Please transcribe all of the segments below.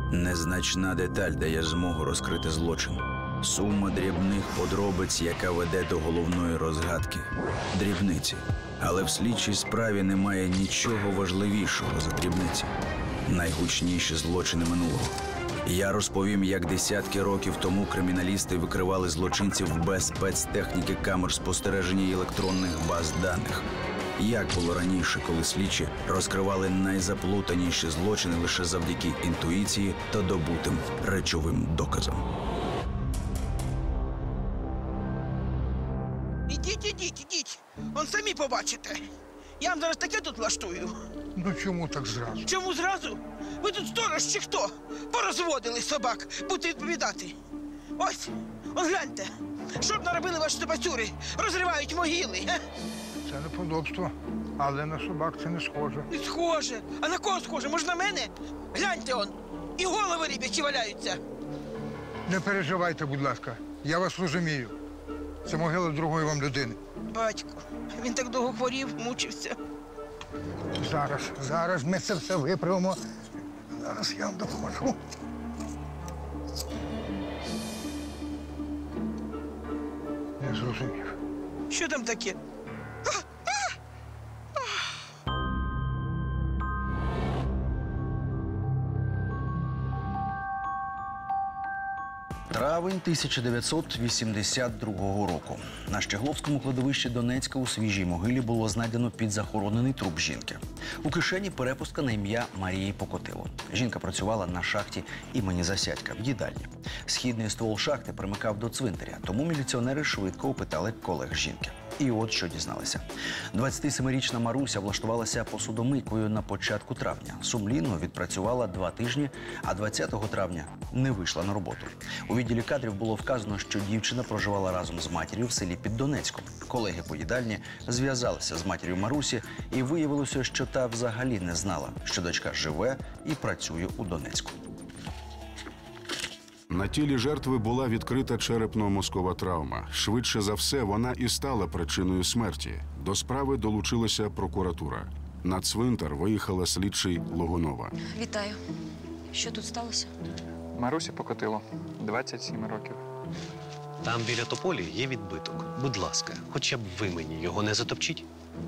Незначна деталь дає змогу розкрити злочин. Сума дрібних подробиць, яка веде до головної розгадки. Дрібниці. Але в слідчій справі немає нічого важливішого за дрібниці. Найгучніші злочини минулого. Я розповім, як десятки років тому криміналісти викривали злочинців без спецтехніки камер спостереження і електронних баз даних. Як було раніше, коли слідчі розкривали найзаплутаніші злочини лише завдяки інтуїції та добутим речовим доказам. Ідіть. Он самі побачите. Я вам зараз таке тут влаштую. Ну чому так зразу? Чому зразу? Ви тут сторож чи хто? Порозводили собак, будете відповідати. Ось, гляньте. Що б наробили ваші собацюри? Розривають могили. Це неподобство, але на собак це не схоже. Не схоже. А на кого схоже? Може, на мене? Гляньте он. І голови рибячі валяються. Не переживайте, будь ласка. Я вас розумію. Це могила другої вам людини. Батько, він так довго хворів, мучився. Зараз ми це все виправимо. Зараз я вам допоможу. Не зрозумів. Що там таке? Травень 1982 року. На Щегловському кладовищі Донецька у свіжій могилі було знайдено підзахоронений труп жінки. У кишені перепустка на ім'я Марії Покотило. Жінка працювала на шахті імені Засядька в їдальні. Східний ствол шахти примикав до цвинтаря, тому міліціонери швидко опитали колег жінки. І от що дізналися. 27-річна Маруся влаштувалася посудомийкою на початку травня. Сумлінно відпрацювала 2 тижні, а 20 травня не вийшла на роботу. У відділі кадрів було вказано, що дівчина проживала разом з матір'ю в селі Піддонецьком. Колеги по їдальні зв'язалися з матір'ю Марусі, і виявилося, що та взагалі не знала, що дочка живе і працює у Донецьку. На тілі жертви була відкрита черепно-мозкова травма. Швидше за все, вона і стала причиною смерті. До справи долучилася прокуратура. На цвинтар виїхала слідчий Логунова. Вітаю. Що тут сталося? Марусі Покотило, 27 років. Там біля тополі є відбиток. Будь ласка, хоча б ви мені його не затопчіть.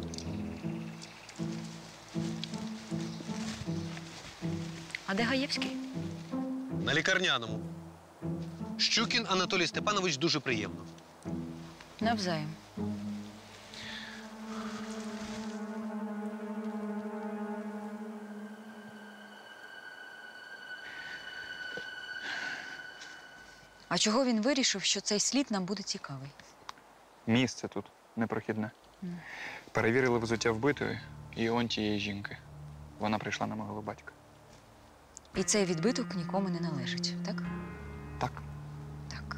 А де Гаєвський? На лікарняному. Щукін Анатолій Степанович дуже приємно. Навзаєм. А чого він вирішив, що цей слід нам буде цікавий? Місце тут непрохідне. Перевірили взуття вбитої і он тієї жінки. Вона прийшла на могилу батька. І цей відбиток нікому не належить, так? Так. Так.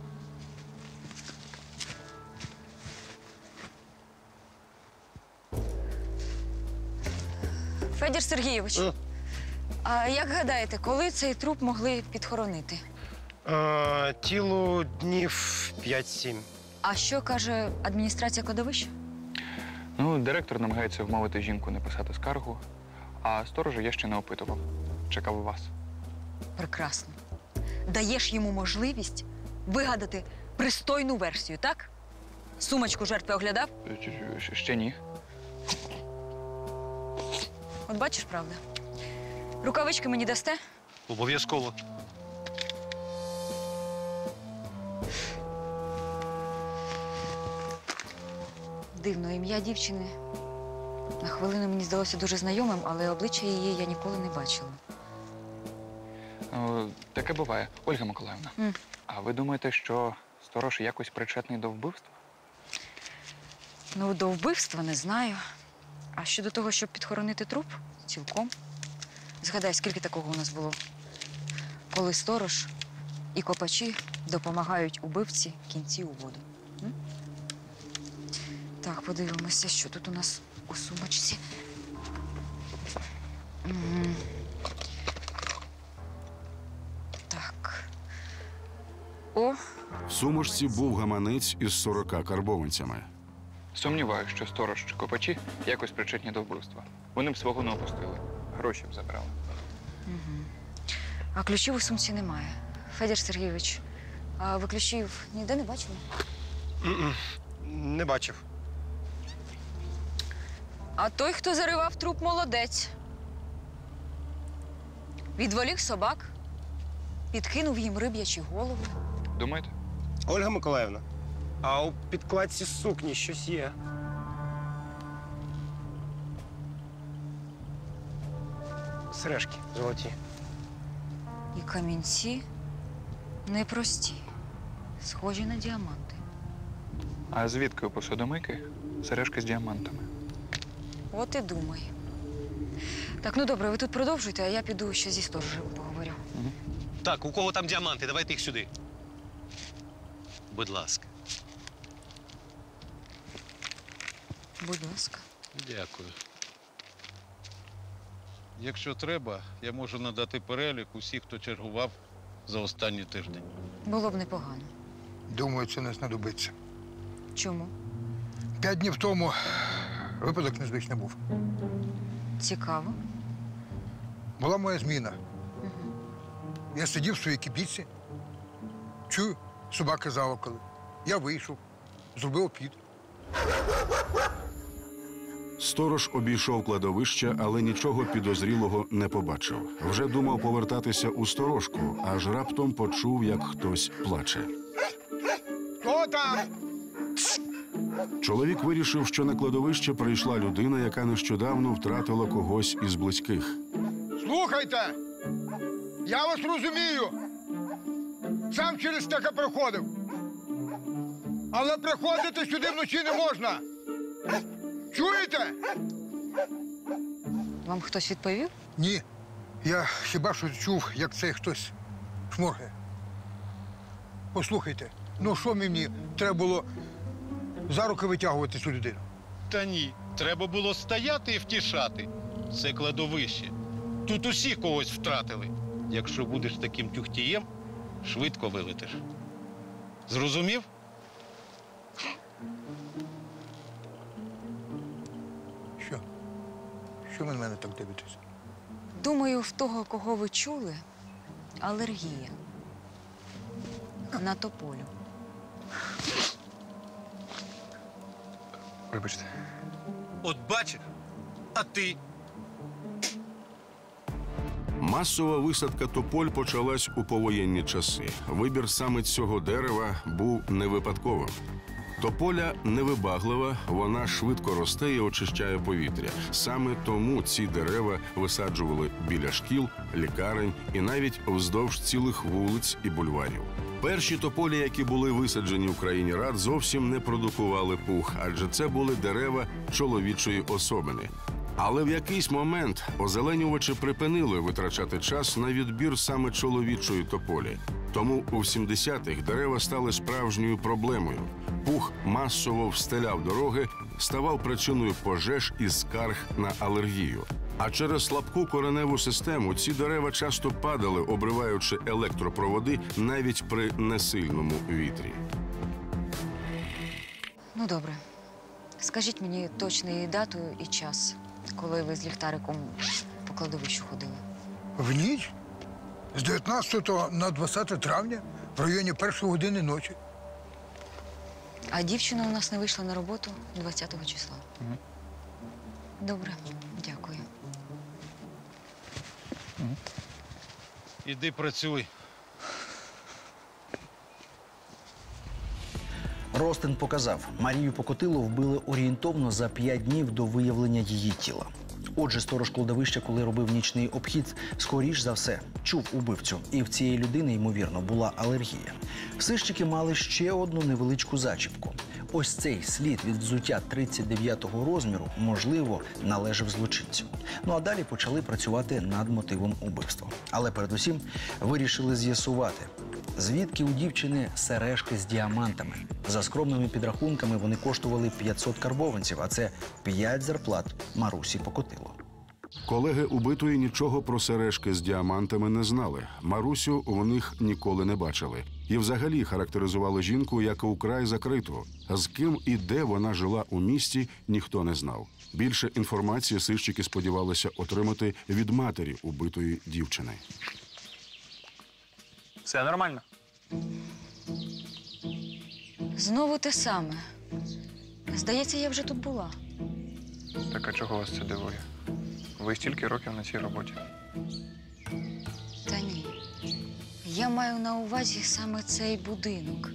Федір Сергійович, а як гадаєте, коли цей труп могли підхоронити? Тілу днів 5-7. А що каже адміністрація кладовища? Ну, директор намагається вмовити жінку не писати скаргу, а сторожа я ще не опитував. Чекав вас. Прекрасно. Даєш йому можливість вигадати пристойну версію, так? Сумочку жертви оглядав? Ще ні. От бачиш, правда. Рукавички мені дасте? Обов'язково. Дивно, ім'я дівчини на хвилину мені здалося дуже знайомим, але обличчя її я ніколи не бачила. Таке буває. Ольга Миколаївна, а ви думаєте, що сторож якось причетний до вбивства? Ну, до вбивства не знаю. А щодо того, щоб підхоронити труп, цілком. Згадай, скільки такого у нас було. Коли сторож і копачі допомагають убивці кінці у воду. Так, подивимося, що тут у нас у сумочці. Так. О! В сумочці був гаманець із 40 карбованцями. Сумніваюся, що сторож чи копачі якось причетні до вбивства. Вони б свого не опустили. Гроші б забрали. А ключів у сумці немає. Федір Сергійович, а ви ключів ніде не бачили? Не бачив. А той, хто заривав труп, молодець. Відволік собак, підкинув їм риб'ячі голови. Думаєте? Ольга Миколаївна, а у підкладці сукні щось є. Сережки золоті. І камінці непрості, схожі на діаманти. А звідки у посудомийки сережки з діамантами? От і думай. Так, ну добре, ви тут продовжуйте, а я піду ще зі сторожем поговорю. Так, у кого там діаманти? Давайте їх сюди. Будь ласка. Будь ласка. Дякую. Якщо треба, я можу надати перелік усіх, хто чергував за останній тиждень. Було б непогано. Думаю, це не знадобиться. Чому? 5 днів тому випадок незвичний був. Цікаво. Була моя зміна. Я сидів в своїй кибітці, чую, собаки завокали. Я вийшов, зробив обхід. Сторож обійшов кладовище, але нічого підозрілого не побачив. Вже думав повертатися у сторожку, аж раптом почув, як хтось плаче. Хто там? Чоловік вирішив, що на кладовище прийшла людина, яка нещодавно втратила когось із близьких. Слухайте! Я вас розумію. Сам через таке проходив. Але приходити сюди вночі не можна. Чуєте? Вам хтось відповів? Ні. Я хіба що чув, як цей хтось шморгає. Послухайте, ну що мені треба було за руки витягувати цю людину? Та ні, треба було стояти і втішати. Це кладовище. Тут усі когось втратили. Якщо будеш таким тюхтієм, швидко вилетиш. Зрозумів? Що? Що ви на мене так дивитесь? Думаю, в того, кого ви чули, алергія. На тополю. Вибачте. От бачиш, а ти? Масова висадка тополь почалась у повоєнні часи. Вибір саме цього дерева був не випадковим. Тополя невибаглива, вона швидко росте і очищає повітря. Саме тому ці дерева висаджували біля шкіл, лікарень і навіть вздовж цілих вулиць і бульварів. Перші тополі, які були висаджені в країні рад, зовсім не продукували пух, адже це були дерева чоловічої особини. Але в якийсь момент озеленювачі припинили витрачати час на відбір саме чоловічої тополі. Тому у 70-х дерева стали справжньою проблемою. Пух масово встеляв дороги, ставав причиною пожеж і скарг на алергію. А через слабку кореневу систему ці дерева часто падали, обриваючи електропроводи навіть при несильному вітрі. Ну, добре. Скажіть мені точну дату і час, коли ви з ліхтариком по кладовищу ходили. В ніч? З 19 на 20 травня в районі 1-ї години ночі. А дівчина у нас не вийшла на роботу 20-го числа. Добре, дякую. Іди працюй. Ростин показав, Марію Покотило вбили орієнтовно за 5 днів до виявлення її тіла. Отже, сторож кладовища, коли робив нічний обхід, скоріш за все, чув убивцю. І в цієї людини, ймовірно, була алергія. Сищики мали ще одну невеличку зачіпку. Ось цей слід від взуття 39-го розміру, можливо, належав злочинцю. Ну а далі почали працювати над мотивом убивства. Але передусім вирішили з'ясувати, звідки у дівчини сережки з діамантами. За скромними підрахунками вони коштували 500 карбованців, а це 5 зарплат Марусі Покотило. Колеги убитої нічого про сережки з діамантами не знали. Марусю в них ніколи не бачили. І взагалі характеризували жінку як украй закриту. З ким і де вона жила у місті, ніхто не знав. Більше інформації сищики сподівалися отримати від матері убитої дівчини. Все нормально. Знову те саме. Здається, я вже тут була. Так а чого вас це дивує? Ви стільки років на цій роботі. Та ні. Я маю на увазі саме цей будинок.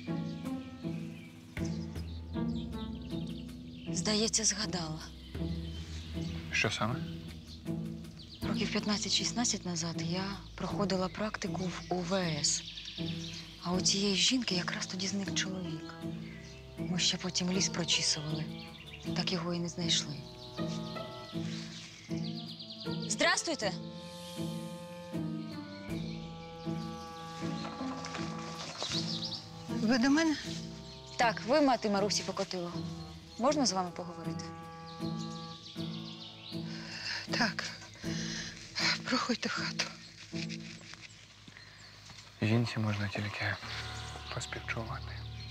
Здається, згадала. Що саме? Років 15-16 назад я проходила практику в УВС. А у цієї жінки якраз тоді зник чоловік. Ми ще потім ліс прочісували. Так його і не знайшли. Здрастуйте! Ви до мене? Так, ви мати Марусі Покотило. Можна з вами поговорити? Так. Проходьте в хату. Жінці можна тільки поспівчувати.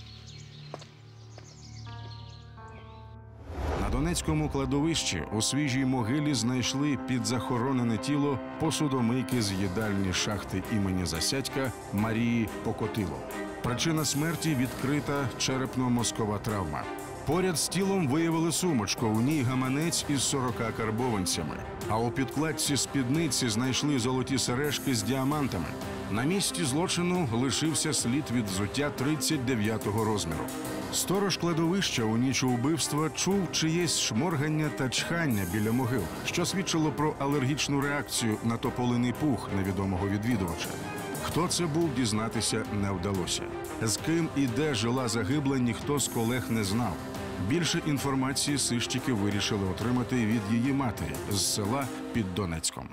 На Донецькому кладовищі у свіжій могилі знайшли підзахоронене тіло посудомийки з їдальні шахти імені Засядька Марії Покотило. Причина смерті – відкрита черепно-мозкова травма. Поряд з тілом виявили сумочку, у ній гаманець із 40 карбованцями. А у підкладці спідниці знайшли золоті сережки з діамантами. На місці злочину лишився слід від взуття 39-го розміру. Сторож кладовища у ніч убивства чув чиєсь шморгання та чхання біля могил, що свідчило про алергічну реакцію на тополиний пух невідомого відвідувача. Хто це був, дізнатися не вдалося. З ким і де жила загибла, ніхто з колег не знав. Більше інформації сищики вирішили отримати від її матері з села під Донецьком.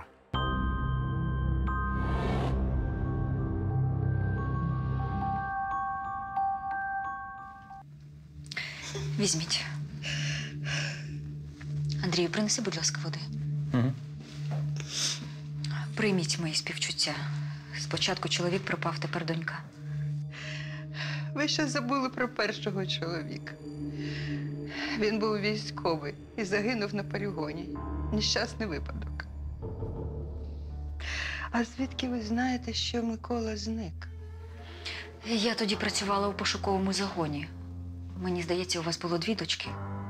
Візьміть. Андрію, принеси, будь ласка, води. Угу. Прийміть мої співчуття. Спочатку чоловік пропав, тепер донька. Ви ще забули про першого чоловіка. Він був військовий і загинув на полігоні. Нещасний випадок. А звідки ви знаєте, що Микола зник? Я тоді працювала у пошуковому загоні. Мені здається, у вас було 2 дочки.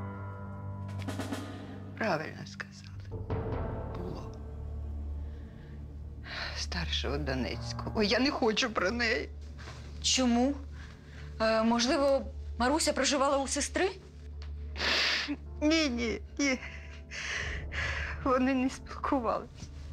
Правильно сказали. Було. Старшого Донецького. Ой, я не хочу про неї. Чому? Можливо, Маруся проживала у сестри? Ні. Вони не спілкувалися.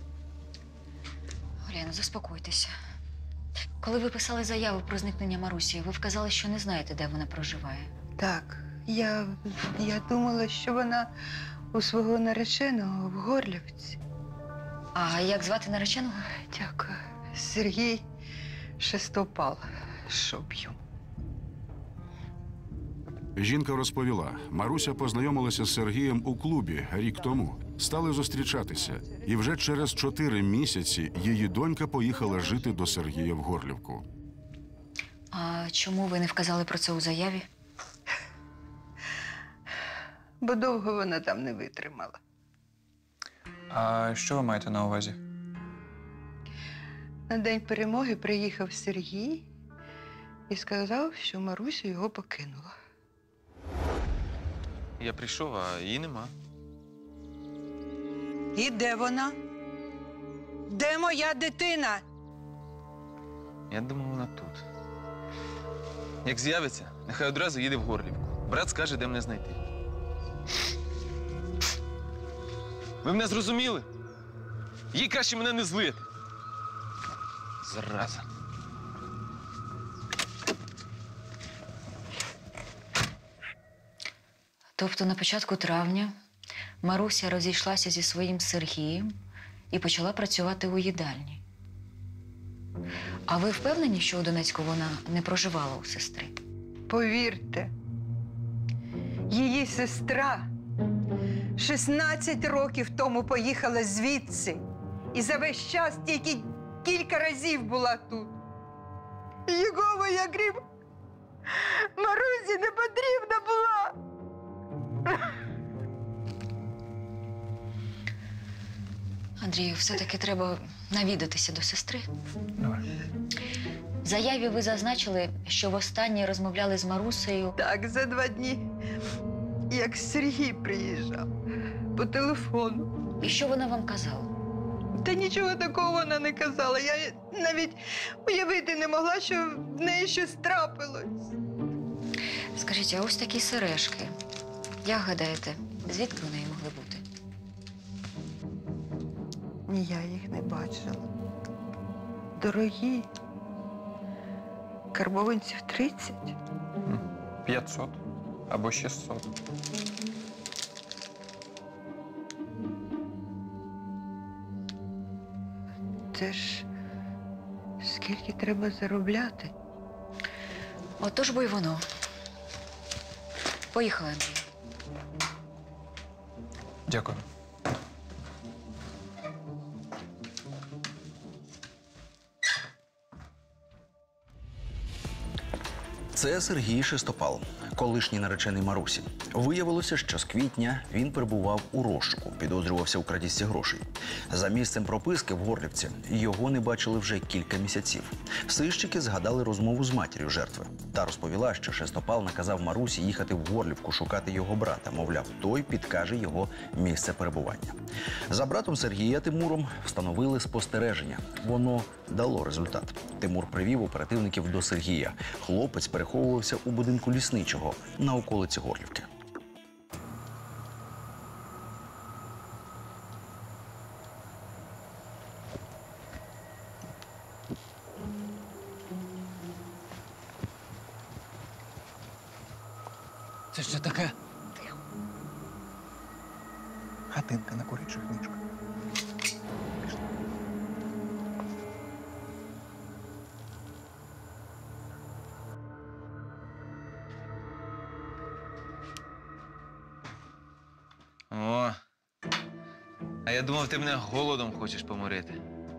Оляно, заспокойтеся. Коли ви писали заяву про зникнення Марусі, ви вказали, що не знаєте, де вона проживає. Так, я думала, що вона у свого нареченого в Горлівці. А як звати нареченого? Дякую. Сергій Шестопал. Шоб'ю. Жінка розповіла, Маруся познайомилася з Сергієм у клубі рік тому. Стали зустрічатися. І вже через 4 місяці її донька поїхала жити до Сергія в Горлівку. А чому ви не вказали про це у заяві? Бо довго вона там не витримала. А що ви маєте на увазі? На День перемоги приїхав Сергій і сказав, що Маруся його покинула. Я прийшов, а її нема. І де вона? Де моя дитина? Я думав, вона тут. Як з'явиться, нехай одразу їде в Горлівку. Брат скаже, де мене знайти. Ви мене зрозуміли? Їй краще мене не злити. Зараза. Тобто на початку травня Маруся розійшлася зі своїм Сергієм і почала працювати у їдальні. А ви впевнені, що у Донецьку вона не проживала у сестри? Повірте, її сестра 16 років тому поїхала звідси і за весь час тільки кілька разів була тут. Його я крім Марусі не потрібна була. Андрію, все-таки треба навідатися до сестри. Давай. заяві ви зазначили, що востаннє розмовляли з Марусею. Так, за 2 дні, як Сергій приїжджав по телефону. І що вона вам казала? Та нічого такого вона не казала. Я навіть уявити не могла, що в неї щось трапилось. Скажіть, а ось такі сережки. Як гадаєте, звідки вони могли бути? Ні, я їх не бачила. Дорогі. Карбованців 30. 500 або 600. Це ж скільки треба заробляти? Отож бо й воно. Поїхали, Андрій. Дякую. Це Сергій Шестопал, колишній наречений Марусі. Виявилося, що з квітня він перебував у розшуку, підозрювався у крадіжці грошей. За місцем прописки в Горлівці його не бачили вже кілька місяців. Сищики згадали розмову з матір'ю жертви. Та розповіла, що Шестопал наказав Марусі їхати в Горлівку шукати його брата. Мовляв, той підкаже його місце перебування. За братом Сергія Тимуром встановили спостереження. Воно дало результат. Тимур привів оперативників до Сергія. Хлопець переховувався у будинку лісничого на околиці Горлівки. Це що таке? Хатинка на курячих ніжках. О, а я думав, ти мене голодом хочеш поморити.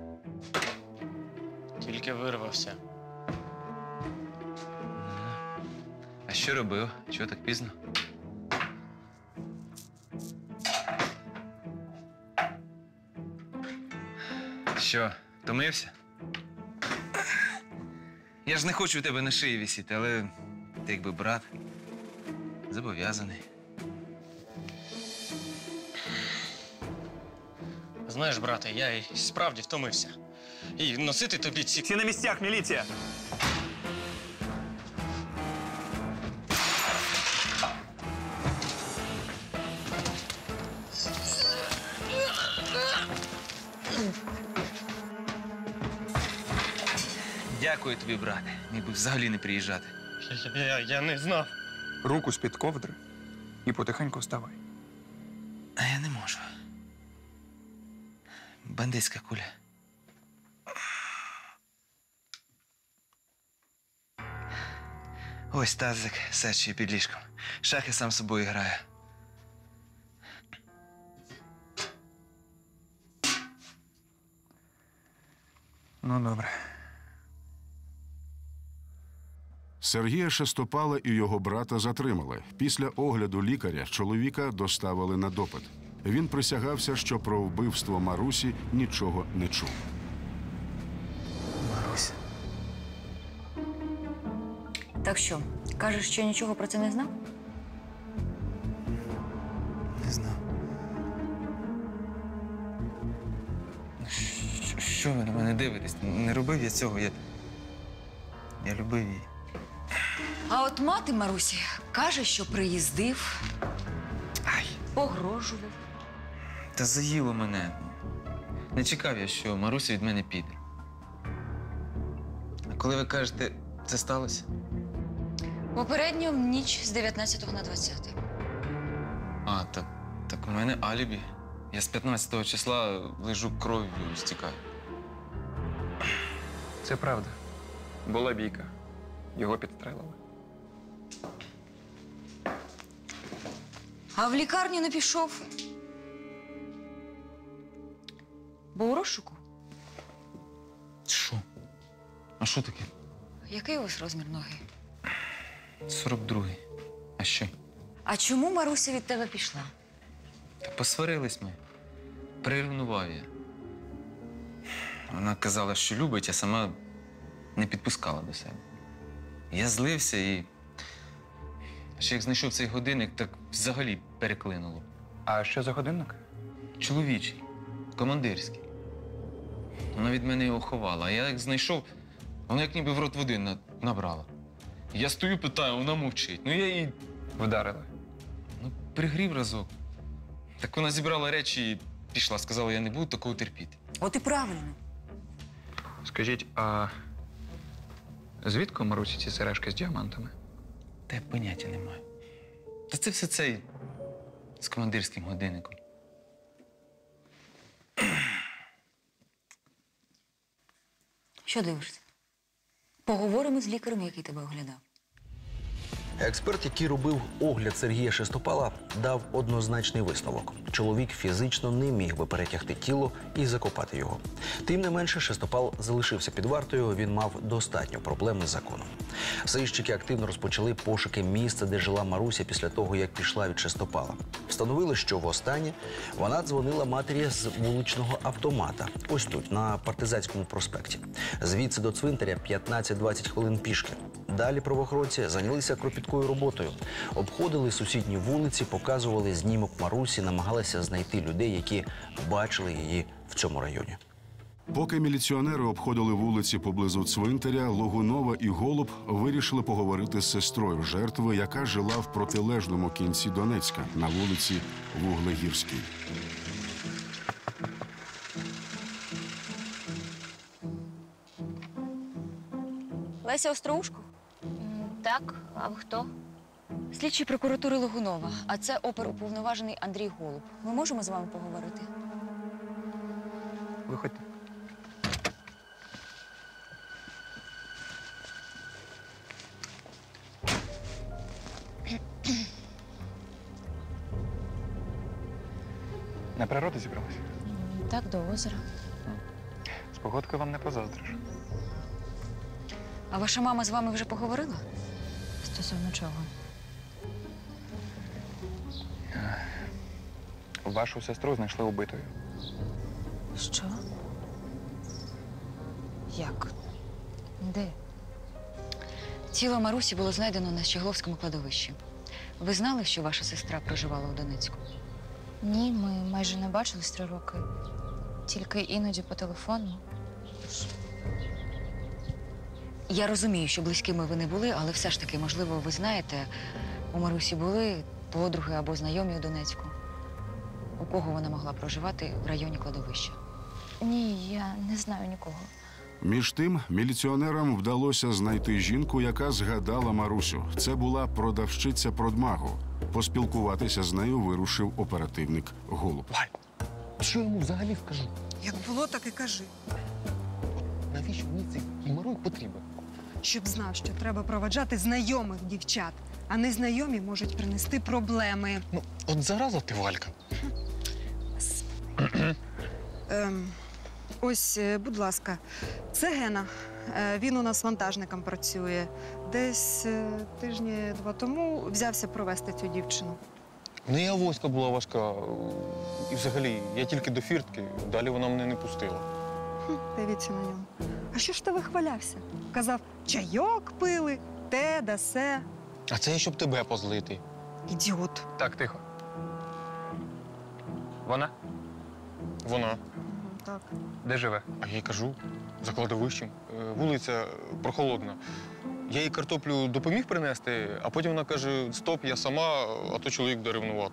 Тільки вирвався. А що робив? Чого так пізно? Що, втомився? Я ж не хочу у тебе на шиї висіти, але ти якби брат. Зобов'язаний. Знаєш, брате, я і справді втомився. І носити тобі ці... Всі на місцях, міліція! Дякую тобі, брате. Міг би взагалі не приїжджати. Я не знав. Руку з-під ковдри і потихеньку вставай. А я не можу. Бандитська куля. Ось тазик сечі під ліжком. Шахи сам собою граю. Ну, добре. Сергія Шестопала і його брата затримали. Після огляду лікаря чоловіка доставили на допит. Він присягався, що про вбивство Марусі нічого не чув. Маруся. Так що, кажеш, що нічого про це не знав? Не знав. Що ви на мене дивитесь? Не робив я цього. Я любив її. А от мати Марусі каже, що приїздив, погрожував. Та заїло мене. Не чекав я, що Маруся від мене піде. А коли ви кажете, це сталося? Попередньо ніч з 19 на 20. А, так у мене алібі. Я з 15-го числа лежу кров'ю, стікаю. Це правда. Була бійка. Його підстрелили. А в лікарню не пішов. Бо у розшуку. Що? А що таке? Який у вас розмір ноги? 42-й. А що? А чому Маруся від тебе пішла? Та посварились ми. Приревнував я. Вона казала, що любить, а сама не підпускала до себе. Я злився і ще як знайшов цей годинник, так взагалі переклинуло. А що за годинник? Чоловічий, командирський. Вона від мене його ховала, а я як знайшов, вона як ніби в рот води набрала. Я стою, питаю, вона мовчить. Ну я її Вдарили. пригрів разок. Так вона зібрала речі і пішла, сказала, я не буду такого терпіти. От і правильно. Скажіть, а звідки у Марусі ці сережки з діамантами? Та я поняття не маю. Та це все цей з командирським годинником. Що дивишся? Поговоримо з лікарем, який тебе оглядав. Експерт, який робив огляд Сергія Шестопала, дав однозначний висновок. Чоловік фізично не міг би перетягти тіло і закопати його. Тим не менше, Шестопал залишився під вартою, він мав достатньо проблем із законом. Сищики активно розпочали пошуки місця, де жила Маруся після того, як пішла від Шестопала. Встановили, що востаннє вона дзвонила матері з вуличного автомата. Ось тут, на Партизанському проспекті. Звідси до цвинтаря 15-20 хвилин пішки. Далі правоохоронці зайнялися кропіткою роботою. Обходили сусідні вулиці, показували знімок Марусі, намагалися знайти людей, які бачили її в цьому районі. Поки міліціонери обходили вулиці поблизу цвинтаря, Логунова і Голуб вирішили поговорити з сестрою жертви, яка жила в протилежному кінці Донецька, на вулиці Вуглегірській. Леся Остроушко? Так, а ви хто? Слідчий прокуратури Логунова, а це оперуповноважений Андрій Голуб. Ми можемо з вами поговорити? Виходьте. На природу зібралися? Так, до озера. З погодкою вам не позаздриш. А ваша мама з вами вже поговорила? Стосовно чого? Вашу сестру знайшли убитою. Що? Як? Де? Тіло Марусі було знайдено на Щегловському кладовищі. Ви знали, що ваша сестра проживала у Донецьку? Ні, ми майже не бачились 3 роки. Тільки іноді по телефону. Я розумію, що близькими ви не були, але все ж таки, можливо, ви знаєте, у Марусі були подруги або знайомі у Донецьку. У кого вона могла проживати в районі кладовища? Ні, я не знаю нікого. Між тим, міліціонерам вдалося знайти жінку, яка згадала Марусю. Це була продавщиця продмагу. Поспілкуватися з нею вирушив оперативник Голуб. Що йому взагалі скажу? Як було, так і кажи. Навіщо мені цей геморрой потрібен? Щоб знав, що треба проваджати знайомих дівчат, а незнайомі можуть принести проблеми. Ну, от зараза ти, Валька. Ось, будь ласка, це Гена. Він у нас вантажником працює. Десь тижні 2 тому взявся провести цю дівчину. В неї авоська була важка. І взагалі, я тільки до фіртки, далі вона мене не пустила. Дивіться на нього. А що ж ти вихвалявся? Казав, чайок пили, те да се. А це я щоб тебе позлити. Ідіот. Так, тихо. Вона? Вона. Так. Де живе? А я їй кажу, за кладовищем. Вулиця прохолодна. Я їй картоплю допоміг принести, а потім вона каже, стоп, я сама, а то чоловік буде ревнувати.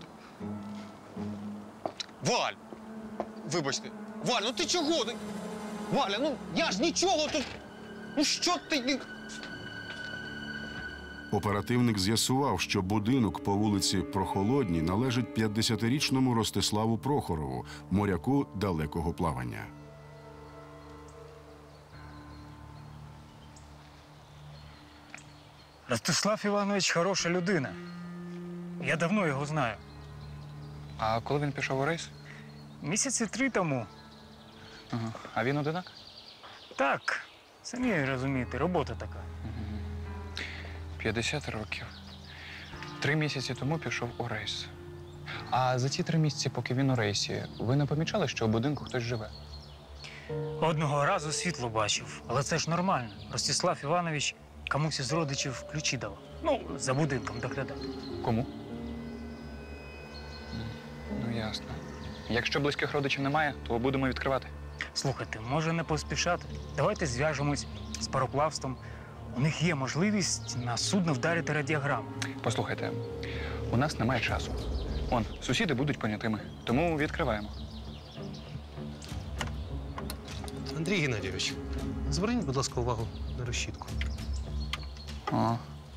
Валь! Вибачте. Валь, ну ти чого? Валя, ну я ж нічого тут. Ну що ти? Оперативник з'ясував, що будинок по вулиці Прохолодній належить 50-річному Ростиславу Прохорову, моряку далекого плавання. Ростислав Іванович хороша людина. Я давно його знаю. А коли він пішов у рейс? Місяці 3 тому. Ага. А він одинак? Так, самі розумієте, робота така. 50 років. 3 місяці тому пішов у рейс. А за ці 3 місяці, поки він у рейсі, ви не помічали, що у будинку хтось живе? Одного разу світло бачив, але це ж нормально. Ростислав Іванович комусь із родичів ключі дав. Ну, за будинком доглядав. Кому? Ну, ясно. Якщо близьких родичів немає, то будемо відкривати. Слухайте, може не поспішати? Давайте зв'яжемось з пароплавством. У них є можливість на судно вдарити радіограму. Послухайте, у нас немає часу. Сусіди будуть понятими, тому відкриваємо. Андрій Геннадійович, зверніть, будь ласка, увагу на решітку. О,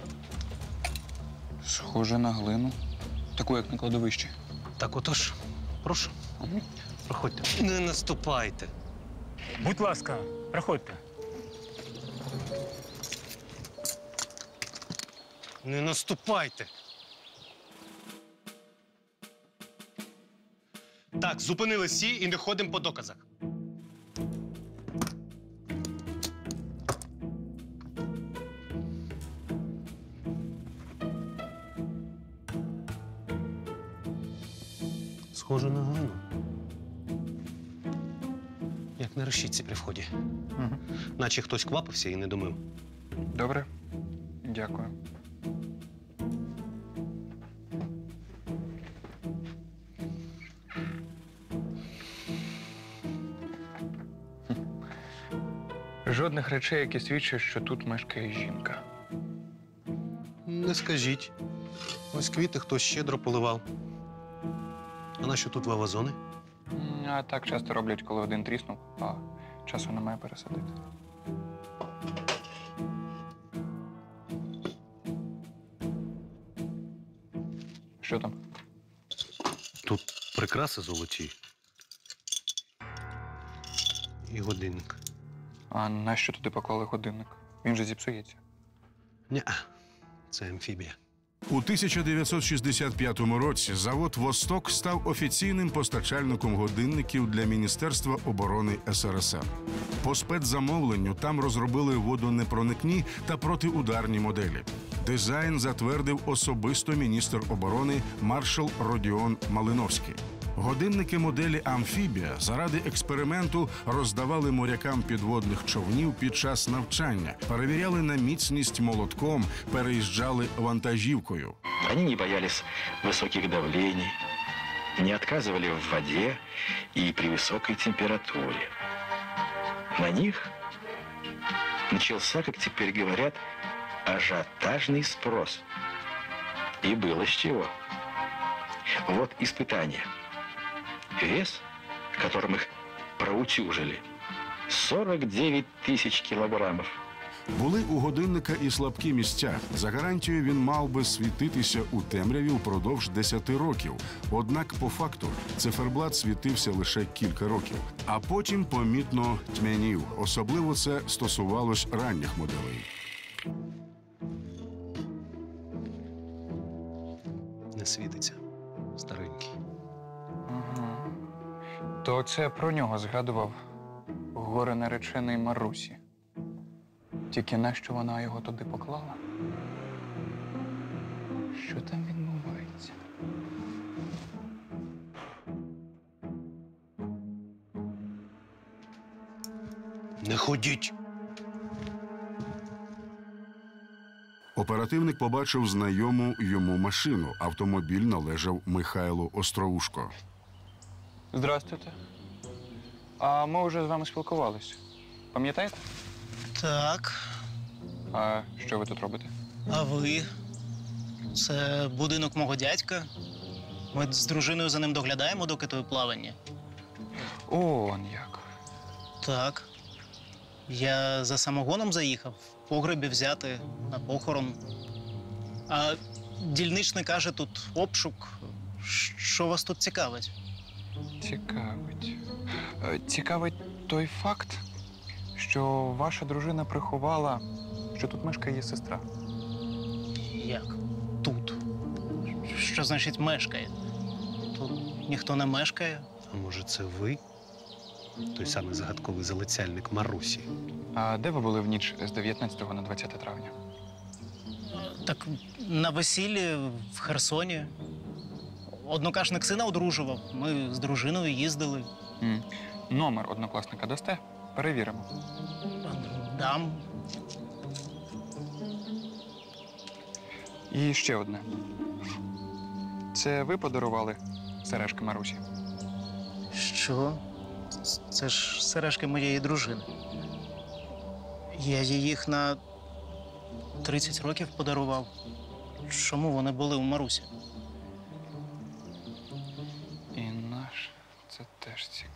схоже на глину. Таку, як на кладовищі. Так отож, прошу. Проходьте. Не наступайте. Будь ласка, проходьте. Не наступайте. Так, зупинились всі і не ходимо по доказах. Схоже на глину. Як на решітці при вході. Угу. Наче хтось квапився і не домив. Добре. Дякую. Жодних речей, які свідчать, що тут мешкає жінка. Не скажіть. Ось квіти хтось щедро поливав. А нащо тут вазони? А так часто роблять, коли один тріснув, а часу немає пересадити. Що там? Тут прикраси золоті. І годинник. А нащо туди поклали годинник? Він же зіпсується. Ня, це амфібія. У 1965 році завод «Восток» став офіційним постачальником годинників для Міністерства оборони СРСР. По спецзамовленню там розробили водонепроникні та протиударні моделі. Дизайн затвердив особисто міністр оборони маршал Родіон Малиновський. Годинники моделі «Амфібія» заради експерименту роздавали морякам підводних човнів під час навчання, перевіряли на міцність молотком, переїжджали вантажівкою. Они не боялись высоких давлений, не отказывали в воде и при высокой температуре. На них начался, как теперь говорят, ажиотажный спрос. И было с чего. Вот испытание. Вес, которым их проутюжили, 49 тысяч килограммов. Були у годинника і слабкі місця. За гарантією він мав би світитися у темряві впродовж 10 років. Однак, по факту, циферблат світився лише кілька років. А потім помітно тьмянів. Особливо це стосувалось ранніх моделей. Не світиться. Старенький. То це про нього згадував горе-наречений Марусі. Тільки нащо вона його туди поклала? Що там відбувається? Не ходіть! Оперативник побачив знайому йому машину. Автомобіль належав Михайлу Остроушко. Здрастуйте. А ми вже з вами спілкувалися. Пам'ятаєте? Так. А що ви тут робите? А ви? Це будинок мого дядька. Ми з дружиною за ним доглядаємо, доки той у плаванні. Он як. Так. Я за самогоном заїхав, в погребі взяти на похорон. А дільничний каже, тут обшук. Що вас тут цікавить? Цікавить. Цікавить той факт, що ваша дружина приховала, що тут мешкає її сестра. Як? Тут? Що значить мешкає? Тут ніхто не мешкає. А може, це ви? Той самий загадковий залицяльник Марусі. А де ви були в ніч з 19 на 20 травня? Так на весіллі в Херсоні. Однокашник сина одружував. Ми з дружиною їздили. Номер однокласника дасте? Перевіримо. Дам. І ще одне. Це ви подарували сережки Марусі? Що? Це ж сережки моєї дружини. Я їх на 30 років подарував. Чому вони були у Марусі? І наш це теж цікавить.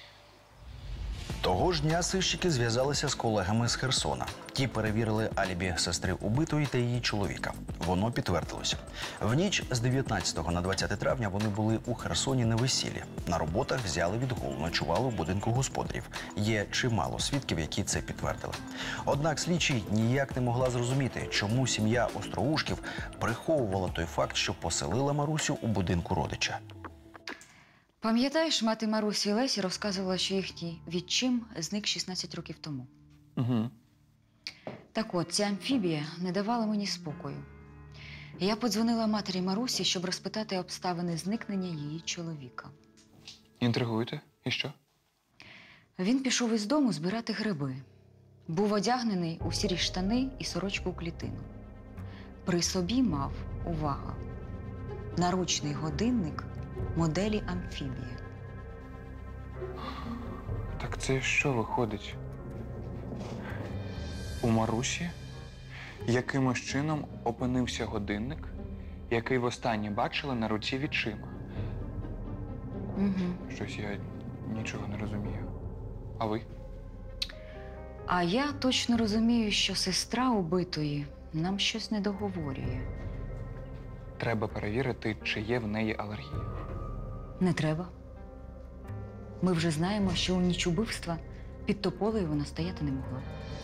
Того ж дня сищики зв'язалися з колегами з Херсона. Ті перевірили алібі сестри убитої та її чоловіка. Воно підтвердилося. В ніч з 19 на 20 травня вони були у Херсоні на весіллі. На роботах взяли відгул, ночували в будинку господарів. Є чимало свідків, які це підтвердили. Однак слідчі ніяк не могла зрозуміти, чому сім'я Остроушків приховувала той факт, що поселила Марусю у будинку родича. Пам'ятаєш, мати Марусі і Лесі розказувала, що їхній відчим зник 16 років тому. Угу. Так от, ця амфібія не давала мені спокою. Я подзвонила матері Марусі, щоб розпитати обставини зникнення її чоловіка. Інтригуєте? І що? Він пішов із дому збирати гриби. Був одягнений у сірі штани і сорочку у клітину. При собі мав, увага, наручний годинник моделі амфібія. Так це що виходить? У Марусі якимось чином опинився годинник, який востаннє бачили на руці відчима. Угу. Щось я нічого не розумію. А ви? А я точно розумію, що сестра убитої нам щось не договорює. Треба перевірити, чи є в неї алергія. Не треба. Ми вже знаємо, що у ніч убивства під тополею вона стояти не могла.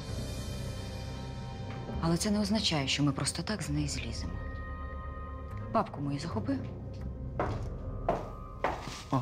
Але це не означає, що ми просто так з неї зліземо. Папку мою захопи. О.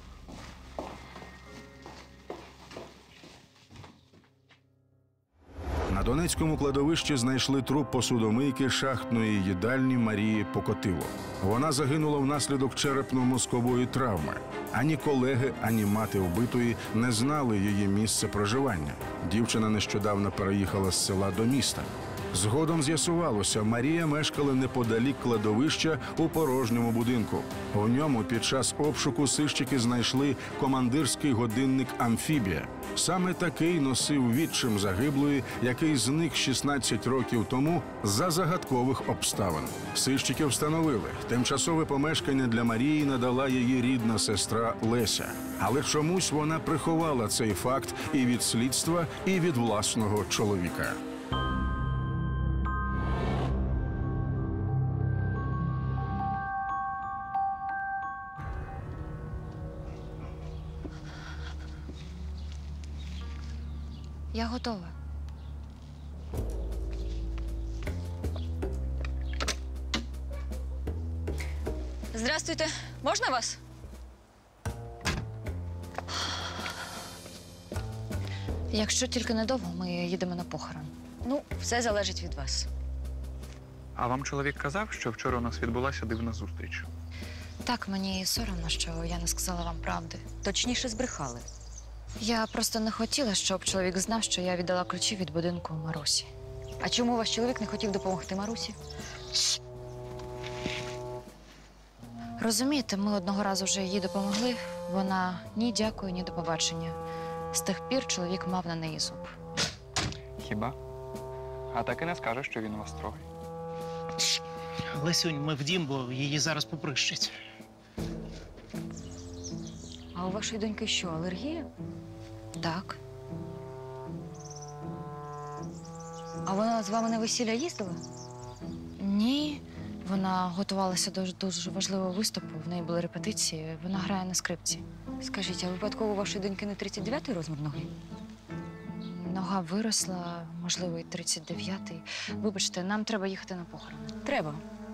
На Донецькому кладовищі знайшли труп посудомийки шахтної їдальні Марії Покотило. Вона загинула внаслідок черепно-мозкової травми. Ані колеги, ані мати вбитої не знали її місце проживання. Дівчина нещодавно переїхала з села до міста. Згодом з'ясувалося, Марія мешкала неподалік кладовища у порожньому будинку. У ньому під час обшуку сищики знайшли командирський годинник «Амфібія». Саме такий носив відчим загиблої, який зник 16 років тому за загадкових обставин. Сищики встановили, тимчасове помешкання для Марії надала її рідна сестра Леся. Але чомусь вона приховала цей факт і від слідства, і від власного чоловіка. Я готова. Здравствуйте. Можна вас? Якщо тільки недовго, ми їдемо на похорон. Ну, все залежить від вас. А вам чоловік казав, що вчора у нас відбулася дивна зустріч? Так, мені соромно, що я не сказала вам правди. Точніше, збрехали. Я просто не хотіла, щоб чоловік знав, що я віддала ключі від будинку Марусі. А чому ваш чоловік не хотів допомогти Марусі? Розумієте, ми одного разу вже їй допомогли. Вона ні дякую, ні до побачення. З тих пір чоловік мав на неї зуб. Хіба? А так і не скаже, що він у вас строгий. Лесюнь, ми в дім, бо її зараз поприщать. А у вашої доньки що, алергія? Так. А вона з вами на весілля їздила? Ні. Вона готувалася до дуже важливого виступу. В неї були репетиції. Вона грає на скрипці. Скажіть, а випадково у вашої доньки не 39-й розмір ноги? Нога виросла, можливо, і 39-й. Вибачте, нам треба їхати на похорон. Треба.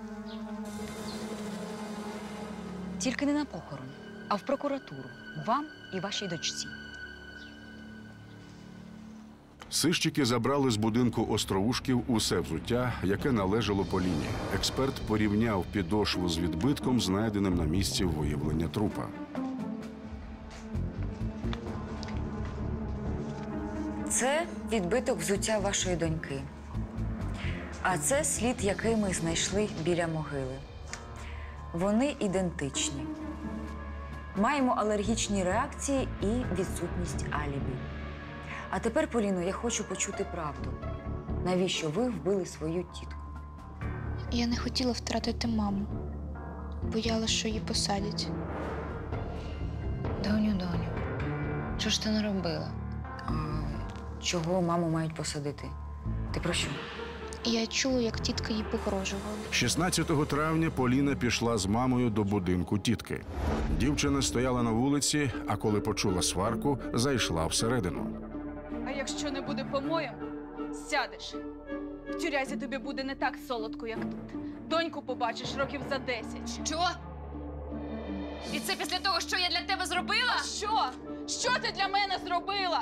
Тільки не на похорон, а в прокуратуру. Вам і вашій дочці. Сищики забрали з будинку Остроушків усе взуття, яке належало Поліні. Експерт порівняв підошву з відбитком, знайденим на місці виявлення трупа. Це відбиток взуття вашої доньки. А це слід, який ми знайшли біля могили. Вони ідентичні. Маємо алергічні реакції і відсутність алібі. А тепер, Поліно, я хочу почути правду. Навіщо ви вбили свою тітку? Я не хотіла втратити маму. Боялась, що її посадять. Доню, що ж ти наробила? Чого маму мають посадити? Ти про що? Я чула, як тітка їй погрожувала. 16 травня Поліна пішла з мамою до будинку тітки. Дівчина стояла на вулиці, а коли почула сварку, зайшла всередину. А якщо не буде помоєм, сядеш. В тюрязі тобі буде не так солодко, як тут. Доньку побачиш років за 10. Що? І це після того, що я для тебе зробила? А що? Що ти для мене зробила?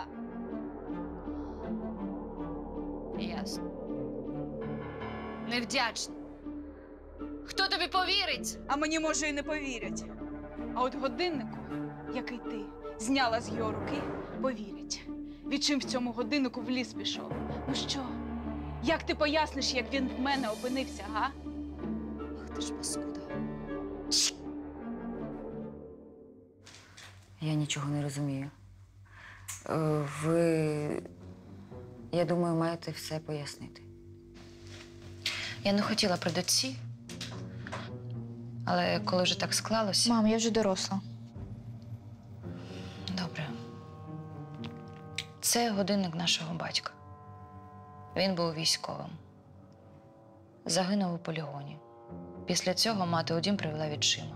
Ясно. Невдячна. Хто тобі повірить? А мені, може, і не повірять. А от годиннику, який ти зняла з його руки, повірять. Відчим в цьому годиннику в ліс пішов. Ну що? Як ти поясниш, як він в мене опинився, га? Ах ти ж паскуда. Я нічого не розумію. Ви, я думаю, маєте все пояснити. Я не хотіла при дочці, але коли вже так склалося… Мам, я вже доросла. Добре. Це годинник нашого батька. Він був військовим. Загинув у полігоні. Після цього мати у дім привела відчима.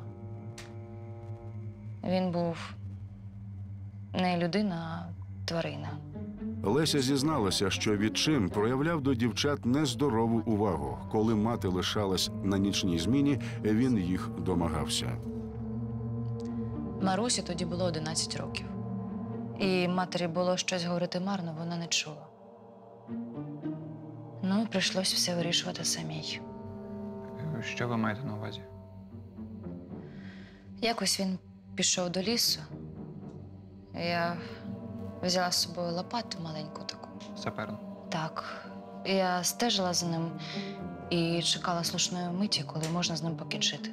Він був не людина, а тварина. Леся зізналася, що відчим проявляв до дівчат нездорову увагу. Коли мати лишалась на нічній зміні, він їх домагався. Марусі тоді було 11 років. І матері було щось говорити марно, вона не чула. Ну, прийшлось все вирішувати самій. Що ви маєте на увазі? Якось він пішов до лісу. Я взяла з собою лопату маленьку таку. Саперну? Так. Я стежила за ним і чекала слушної миті, коли можна з ним покінчити.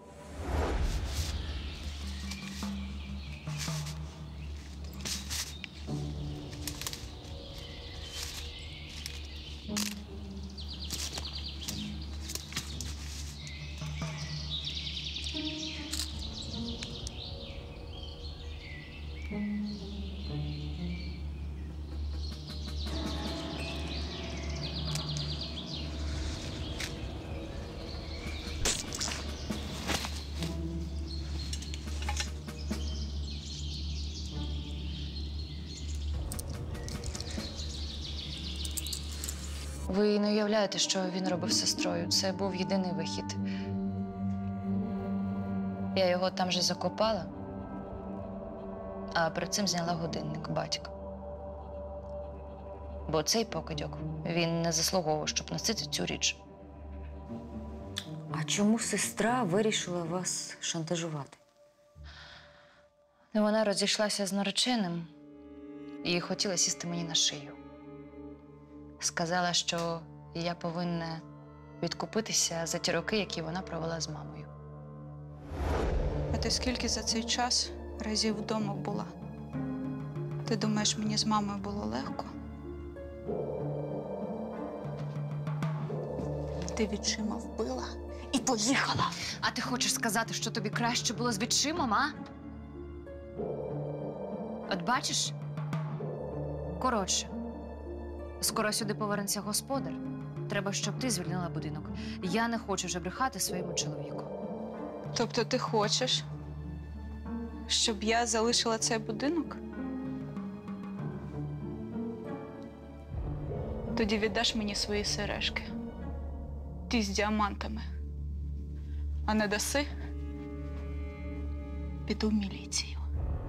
Ви не уявляєте, що він робив з сестрою. Це був єдиний вихід. Я його там же закопала, а перед цим зняла годинник батька. Бо цей покидьок, він не заслуговував, щоб носити цю річ. А чому сестра вирішила вас шантажувати? Вона розійшлася з нареченим і хотіла сісти мені на шию. Сказала, що я повинна відкупитися за ті роки, які вона провела з мамою. А ти скільки за цей час разів вдома була? Ти думаєш, мені з мамою було легко? Ти відчима вбила і поїхала. А ти хочеш сказати, що тобі краще було з відчимом, а? От бачиш? Коротше, скоро сюди повернеться господар. Треба, щоб ти звільнила будинок. Я не хочу вже брехати своєму чоловіку. Тобто ти хочеш, щоб я залишила цей будинок? Тоді віддаш мені свої сережки. Ті з діамантами. А не даси? Піду в міліцію.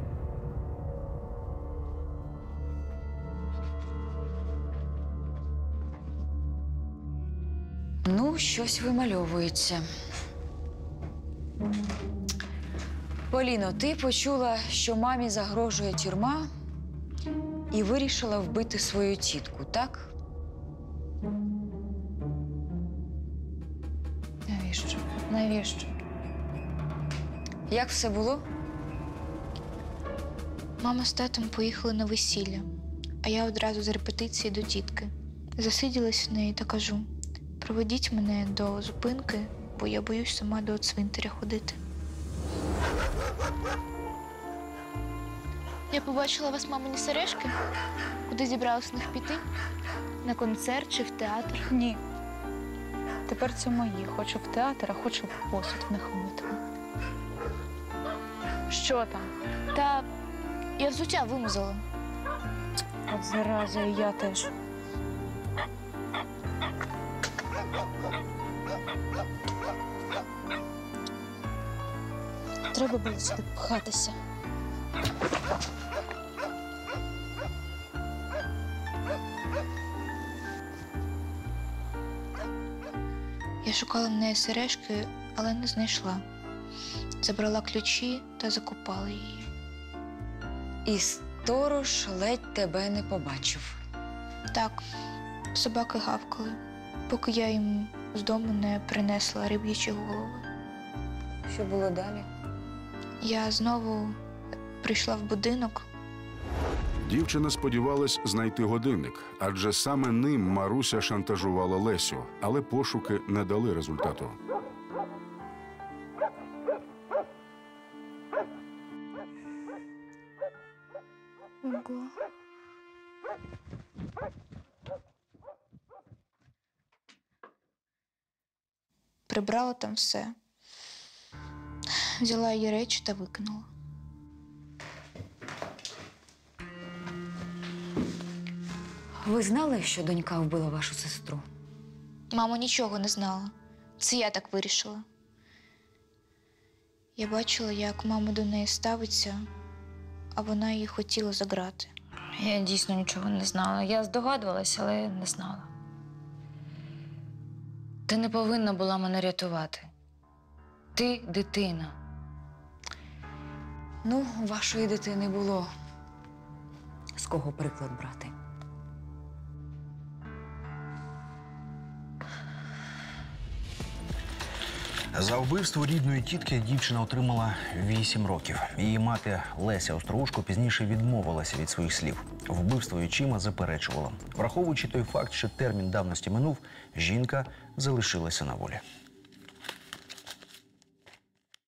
Ну, щось вимальовується. Поліно, ти почула, що мамі загрожує тюрма, і вирішила вбити свою тітку, так? Навіщо? Навіщо? Як все було? Мама з татом поїхали на весілля, а я одразу з репетиції до тітки. Засиділась в неї та кажу: проведіть мене до зупинки, бо я боюсь сама до цвинтаря ходити. Я побачила вас, мамині сережки. Куди зібралась на них піти? На концерт чи в театр? Ні. Тепер це мої. Хочу в театр, а хочу посуд в них мити. Що там? Та я взуття вимазала. От зараза, і я теж. Треба було сюди пхатися. Я шукала в неї сережки, але не знайшла. Забрала ключі та закопала її. І сторож ледь тебе не побачив. Так, собаки гавкали, поки я їм з дому не принесла риб'ячі голови. Що було далі? Я знову прийшла в будинок. Дівчина сподівалась знайти годинник, адже саме ним Маруся шантажувала Лесю, але пошуки не дали результату. Ого. Прибрала там все. Взяла її речі та викинула. Ви знали, що донька вбила вашу сестру? Мама нічого не знала. Це я так вирішила. Я бачила, як мама до неї ставиться, а вона її хотіла заграти. Я дійсно нічого не знала. Я здогадувалася, але не знала. Ти не повинна була мене рятувати. Ти дитина. Ну, у вашої дитини було з кого приклад брати. За вбивство рідної тітки дівчина отримала 8 років. Її мати Леся Остроушко пізніше відмовилася від своїх слів. Вбивство відчима заперечувала. Враховуючи той факт, що термін давності минув, жінка залишилася на волі.